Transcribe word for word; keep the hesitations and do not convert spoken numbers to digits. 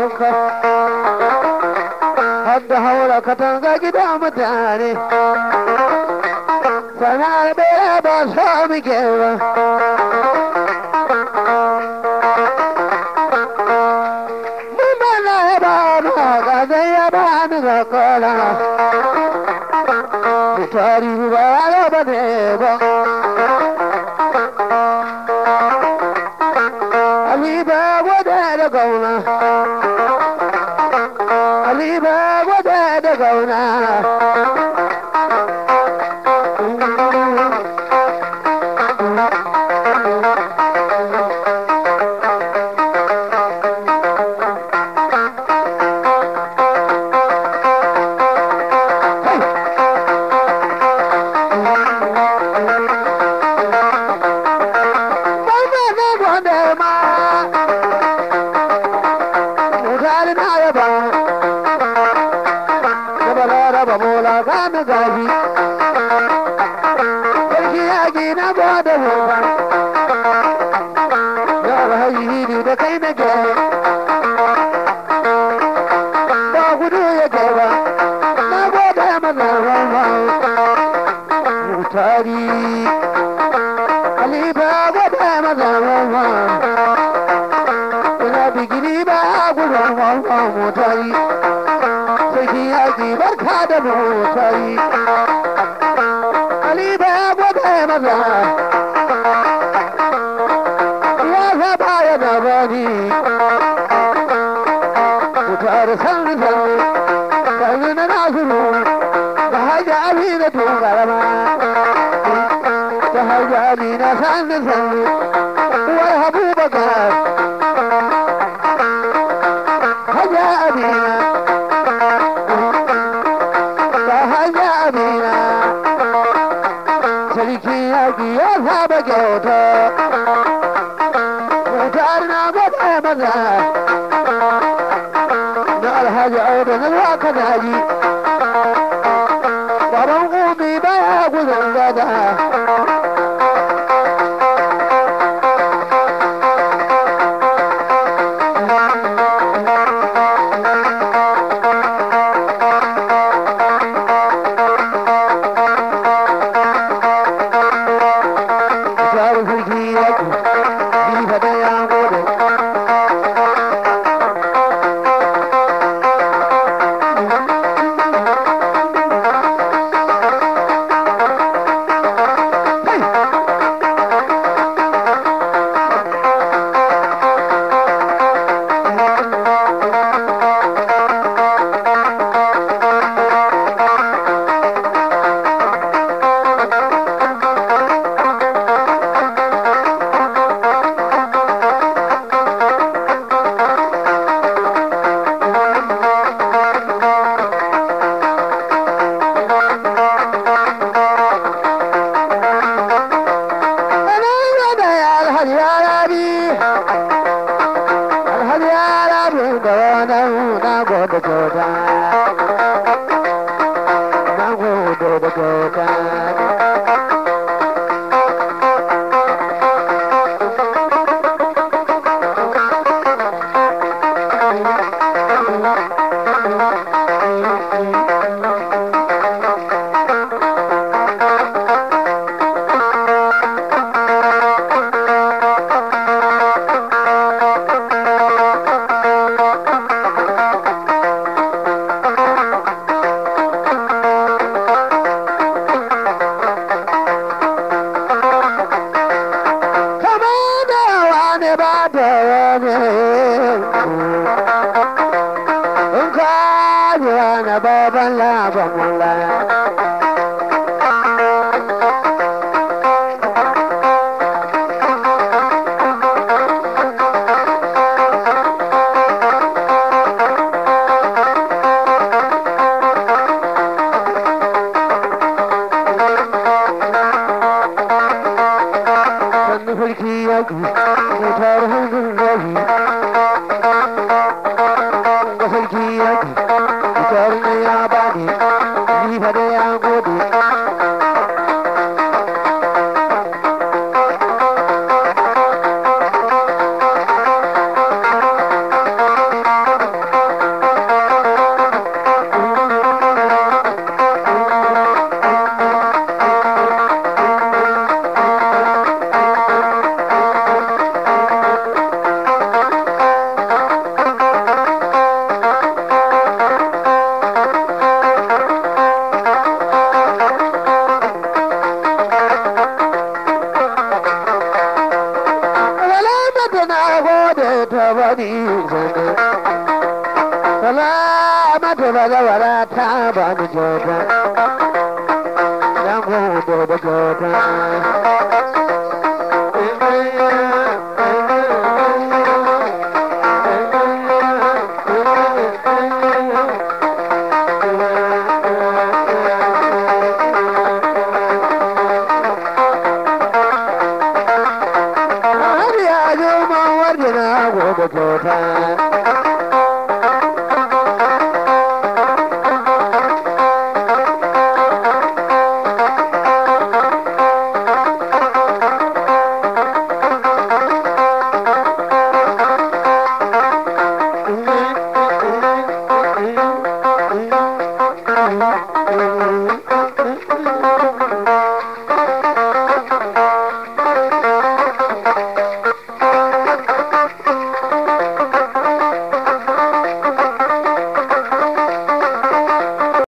wanka har da haura katanga gida mutane sana'ar bera ba sa muke ba mun mana ya ba na gazai ya ba ni ga kola mutari ba ya ba ne ba Ali ba gwada da gauna Ali ba gwada da gauna Gana gaji, sarki yaƙi na gwada hoba, ya alhaji da kai na ke, ba gudu ya ke ba, na gwada maza ba, mutari, alifa gwada maza ba, ina bigini ba gudun ba mutari. Sarki yaƙi barka da motari Ali ba ya gwada maza ya zaba ya dabani mutar sannu sannu sannu na nasiru da hajji amina tungarama da hajji amina sannu sannu uwar abubakar hajji amina sarki yaƙi ya saba kyauta kyautar na gwada maza na alhaji auda na zuwa ka daji baban umi baya gudun gada baban laban wala sannu sarki yaƙi mutar hannun rahi ga sarki yaƙi mutar na ya bani ni fa da ya gode ya ba ni kyauta dan gode da kyauta har ya zo man warje na gode kyauta Thank you.